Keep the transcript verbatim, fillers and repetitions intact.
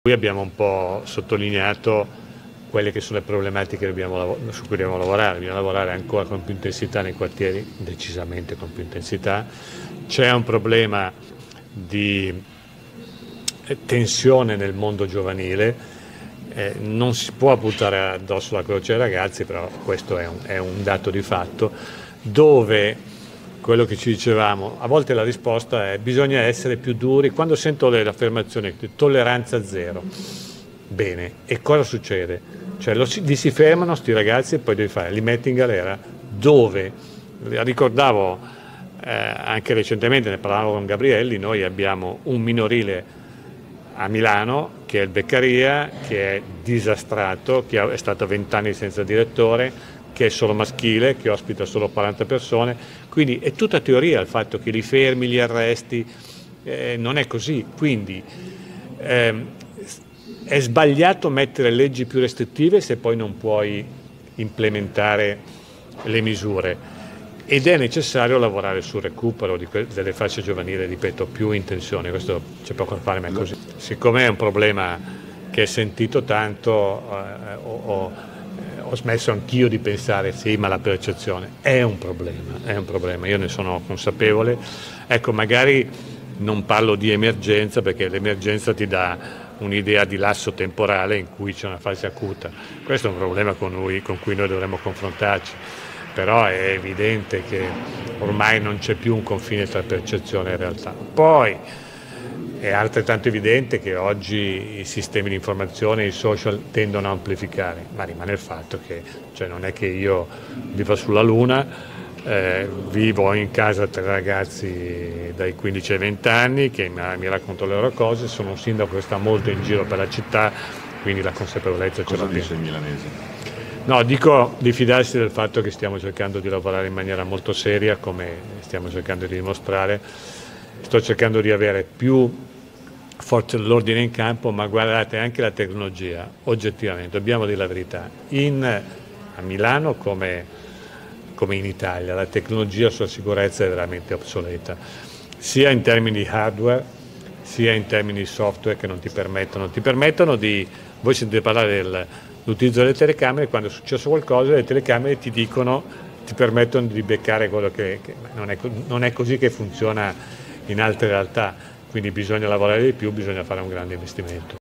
Qui abbiamo un po' sottolineato quelle che sono le problematiche dobbiamo, su cui dobbiamo lavorare. Dobbiamo lavorare ancora con più intensità nei quartieri, decisamente con più intensità. C'è un problema di tensione nel mondo giovanile, eh, non si può buttare addosso la croce ai ragazzi, però questo è un, è un dato di fatto, dove quello che ci dicevamo, a volte la risposta è bisogna essere più duri. Quando sento l'affermazione di tolleranza zero, bene, e cosa succede? Cioè lo si, li si fermano sti ragazzi e poi devi fare, li metti in galera, dove? Ricordavo eh, anche recentemente, ne parlavo con Gabrielli, noi abbiamo un minorile a Milano che è il Beccaria, che è disastrato, che è stato vent'anni senza direttore, che è solo maschile, che ospita solo quaranta persone, quindi è tutta teoria il fatto che li fermi, li arresti, eh, non è così, quindi ehm, è sbagliato mettere leggi più restrittive se poi non puoi implementare le misure ed è necessario lavorare sul recupero di delle fasce giovanili, ripeto, più in tensione, questo c'è poco da fare, ma è così. Siccome è un problema che è sentito tanto, eh, ho, ho, ho smesso anch'io di pensare sì, ma la percezione è un problema, è un problema, io ne sono consapevole. Ecco, magari non parlo di emergenza perché l'emergenza ti dà un'idea di lasso temporale in cui c'è una fase acuta. Questo è un problema con, noi, con cui noi dovremmo confrontarci, però è evidente che ormai non c'è più un confine tra percezione e realtà. Poi è altrettanto evidente che oggi i sistemi di informazione, i social tendono a amplificare, ma rimane il fatto che cioè non è che io vivo sulla Luna, eh, vivo in casa tre ragazzi dai quindici ai venti anni che mi, mi raccontano le loro cose, sono un sindaco che sta molto in giro per la città, quindi la consapevolezza ce l'ho. Cosa dice il milanese? No, dico di fidarsi del fatto che stiamo cercando di lavorare in maniera molto seria, come stiamo cercando di dimostrare. Sto cercando di avere più forza dell'ordine in campo, ma guardate anche la tecnologia, oggettivamente, dobbiamo dire la verità, in, a Milano come, come in Italia la tecnologia sulla sicurezza è veramente obsoleta, sia in termini di hardware, sia in termini di software che non ti permettono, ti permettono di, voi sentite parlare dell'utilizzo delle telecamere, quando è successo qualcosa le telecamere ti dicono, ti permettono di beccare quello che, che non, è, non è così che funziona in altre realtà, quindi bisogna lavorare di più, bisogna fare un grande investimento.